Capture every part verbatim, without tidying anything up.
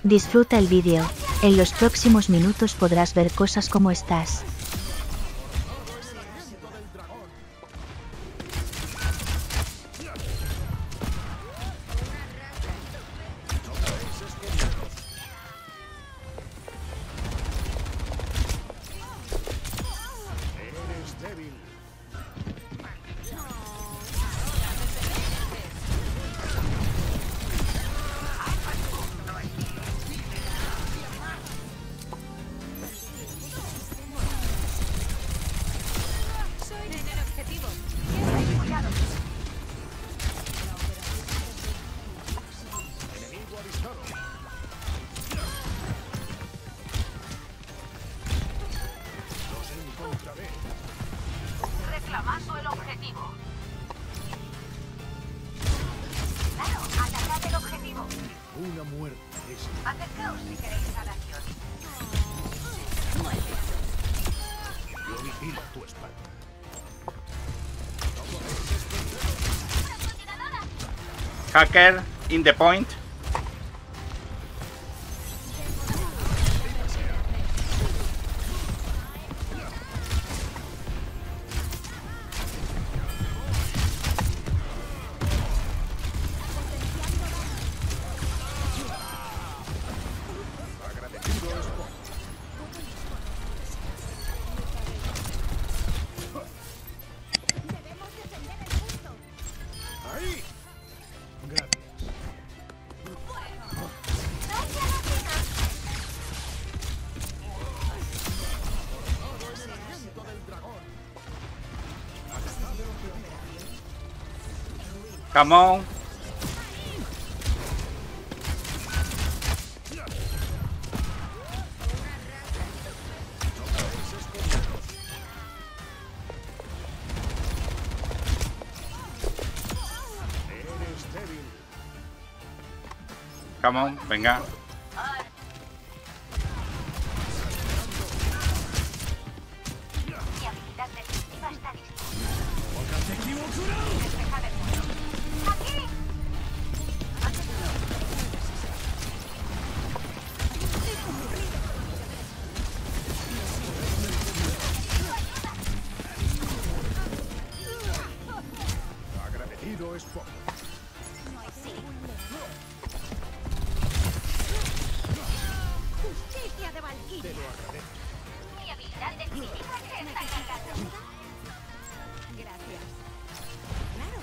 Disfruta el vídeo. En los próximos minutos podrás ver cosas como estas. Reclamando el objetivo. Claro, atacad el objetivo. Una muerte es... Acercaos si queréis sanación. Yo vigilo tu espalda. Hacker in the point. ¡Ahí! Gracias. Come on. Come on, venga. Mi habilidad defensiva está lista. Despejad el mundo. ¡Aquí! Agradecido es poco. Justicia de Valkyria. Te lo agradezco. Mi habilidad defensiva se está cargando. Gracias. Claro.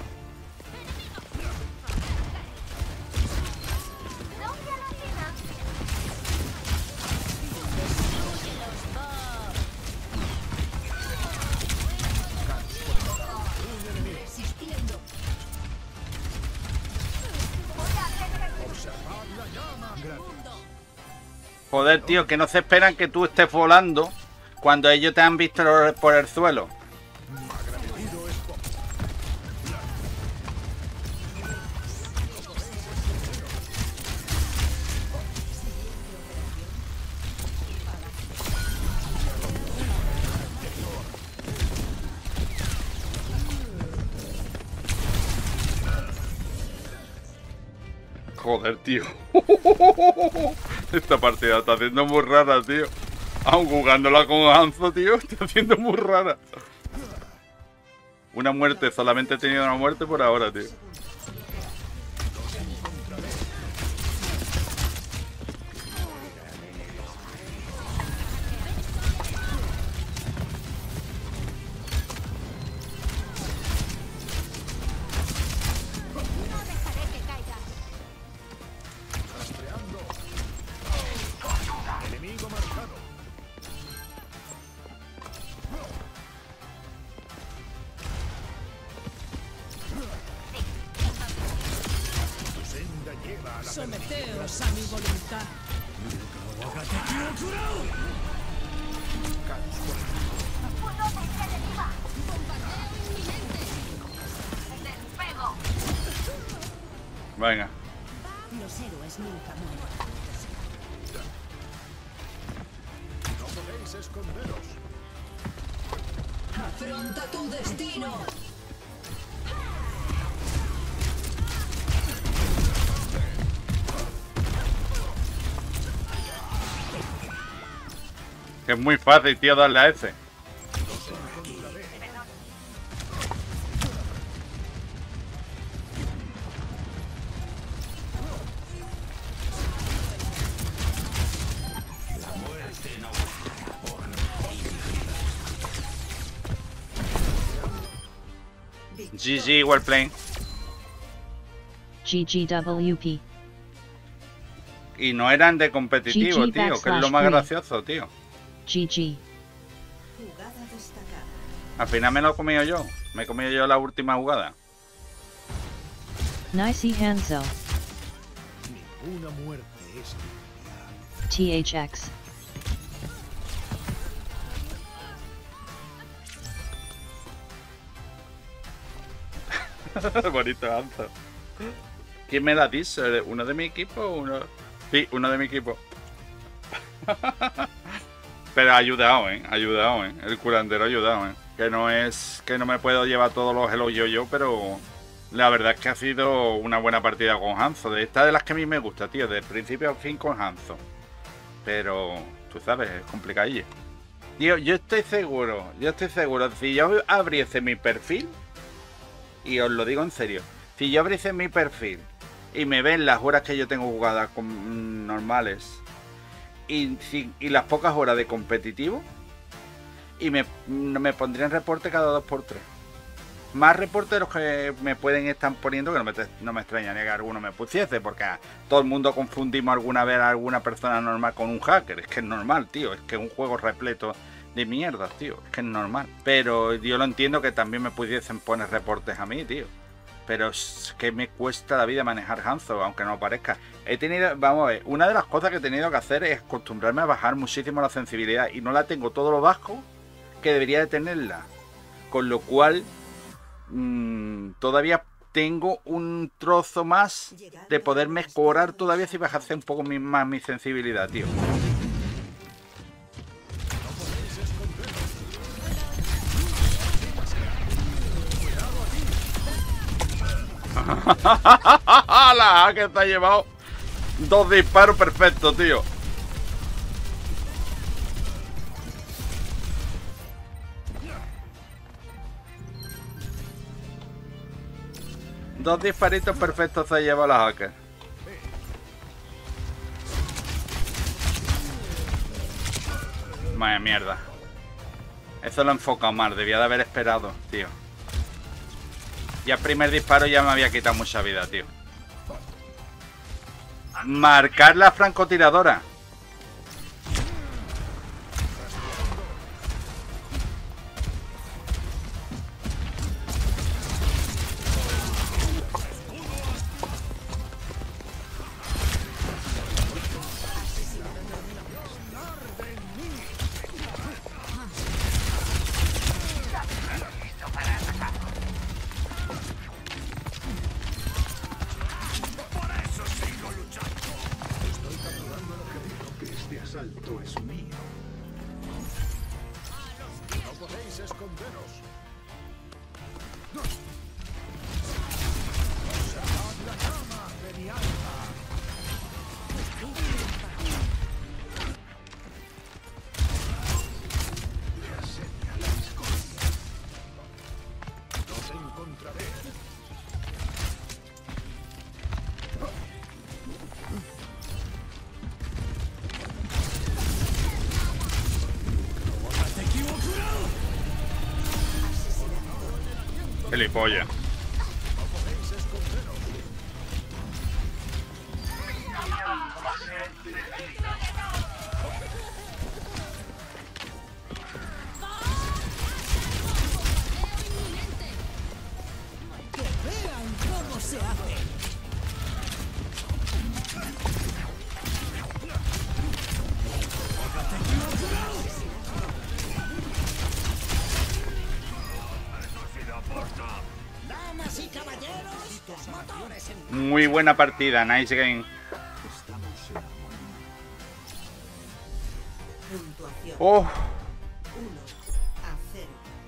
¿Dónde alucina? Resistiendo. Voy a hacer el... Observad la llama. Gracias. Joder, tío, que no se esperan que tú estés volando cuando ellos te han visto por el suelo. Agradecido es poco. Joder, tío. Esta partida está haciendo muy rara, tío. Aún jugándola con Hanzo, tío, está haciendo muy rara. Una muerte, solamente he tenido una muerte por ahora, tío. Enemigo marcado. Tu senda lleva a la Someteos a mi voluntad. ¡Bulldozer enemiga! ¡Despego! Venga. Los héroes nunca mueren. No podéis esconderos. Afronta tu destino. Que es muy fácil, tío, darle a ese. G G, well playing. G G W P. Y no eran de competitivo, G G tío, que es lo backslash más free. gracioso, tío. G G. Jugada destacada. Al final me lo he comido yo. Me he comido yo la última jugada. Nice Hanzo. Ninguna muerte es T H X. Bonito Hanzo. ¿Quién me la dice? ¿Uno de mi equipo o uno? Sí, uno de mi equipo. Pero ha ayudado, ¿eh? Ha ayudado, ¿eh? El curandero ha ayudado, ¿eh? Que no es... Que no me puedo llevar todos los elogios yo, pero... La verdad es que ha sido una buena partida con Hanzo. De esta de las que a mí me gusta, tío. De principio a fin con Hanzo. Pero... Tú sabes, es complicadillo. Tío, yo estoy seguro. Yo estoy seguro. Si yo abriese mi perfil... Y os lo digo en serio. Si yo abriese mi perfil y me ven las horas que yo tengo jugadas con, normales y, si, y las pocas horas de competitivo, y me, me pondrían reporte cada dos por tres. Más reportes de los que me pueden estar poniendo, que no me, no me extrañaría que alguno me pusiese, porque a todo el mundo confundimos alguna vez a alguna persona normal con un hacker. Es que es normal, tío. Es que es un juego repleto de mierdas, tío. Es que es normal. Pero yo lo entiendo que también me pudiesen poner reportes a mí, tío. Pero es que me cuesta la vida manejar Hanzo, aunque no lo parezca. He tenido, vamos a ver, una de las cosas que he tenido que hacer es acostumbrarme a bajar muchísimo la sensibilidad. Y no la tengo todo lo bajo que debería de tenerla. Con lo cual, mmm, todavía tengo un trozo más de poder mejorar todavía si bajase un poco mi, más mi sensibilidad, tío. La que te ha llevado dos disparos perfectos, tío. Dos disparitos perfectos se ha llevado la hacker. Vaya mierda. Eso lo he enfocado mal, debía de haber esperado, tío. Ya el primer disparo ya me había quitado mucha vida, tío. Marcar la francotiradora. Este asalto es mío. No podéis esconderos. Sacad la llama de mi alma. Ya señaláis conmigo. No te encontraré. Gilipollas. Que vean cómo se hace. Damas y caballeros, motores en Muy buena partida, nice game. puntuación. Oh, uno a cero.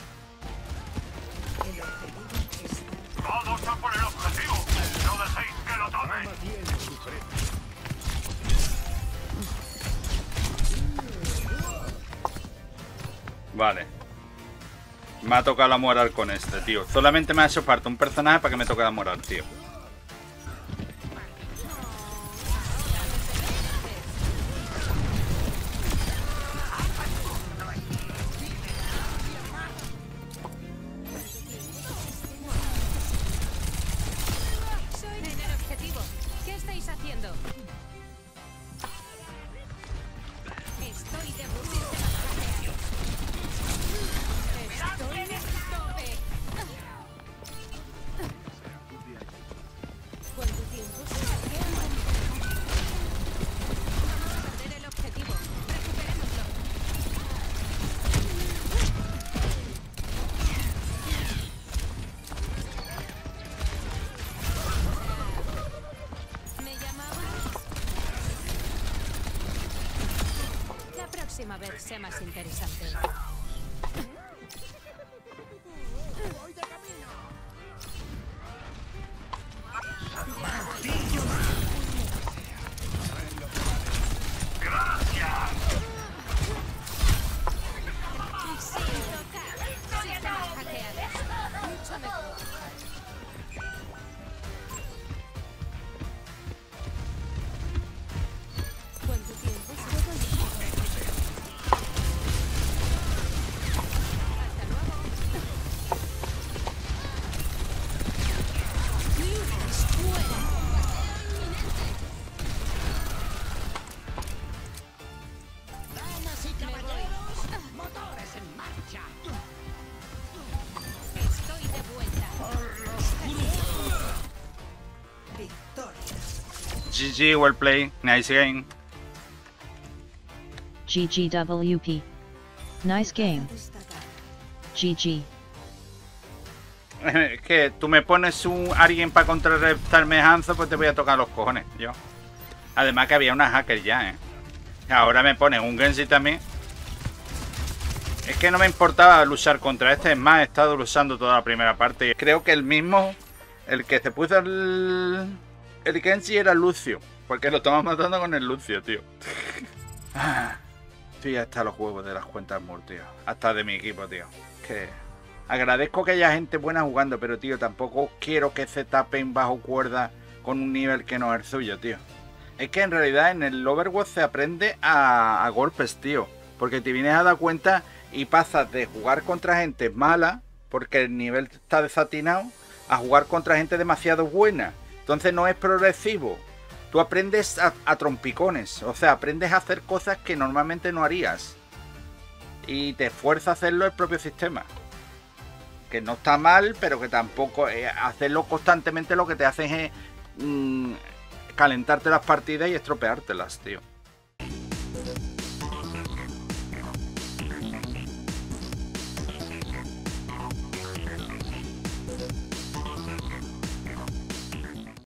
El objetivo está... ¡Vamos a por el objetivo! ¡No dejéis que lo tomen! Rama tiene su precio. Vale. Me ha tocado la moral con este, tío. Solamente me ha hecho falta un personaje para que me toque la moral, tío. Soy en el objetivo. ¿Qué estáis haciendo? Estoy de Estoy en tope. ¿Cuánto tiempo se me queda? Vamos a perder el objetivo. Recuperémoslo. ¿Me llamabas? La próxima vez sea más interesante. Sin tocar. Sistemas hackeados. Mucho mejor. ¿Cuánto tiempo se puede? Hasta luego. Luis, fuera. Damas y caballeros, motores en marcha. Estoy de vuelta. Victoria. G G, well play. Nice game. G G W P. Nice game. G G. Es que tú me pones un alguien para contrarrestarme Hanzo, pues te voy a tocar los cojones, yo. Además que había una hacker ya, ¿eh? Ahora me pones un Genji también. Es que no me importaba luchar contra este, es más, he estado luchando toda la primera parte. Creo que el mismo, el que se puso el, el Genji era Lucio, porque lo estamos matando con el Lucio, tío. Estoy hasta los huevos de las cuentas Mur, tío. Hasta de mi equipo, tío. Que agradezco que haya gente buena jugando, pero, tío, tampoco quiero que se tapen bajo cuerda con un nivel que no es el suyo, tío. Es que en realidad en el Overwatch se aprende a, a golpes, tío. Porque te vienes a dar cuenta y pasas de jugar contra gente mala, porque el nivel está desatinado, a jugar contra gente demasiado buena. Entonces no es progresivo. Tú aprendes a, a trompicones. O sea, aprendes a hacer cosas que normalmente no harías. Y te fuerza a hacerlo el propio sistema. Que no está mal, pero que tampoco... Eh, hacerlo constantemente lo que te hace es... Eh, mmm, calentarte las partidas y estropeártelas, tío.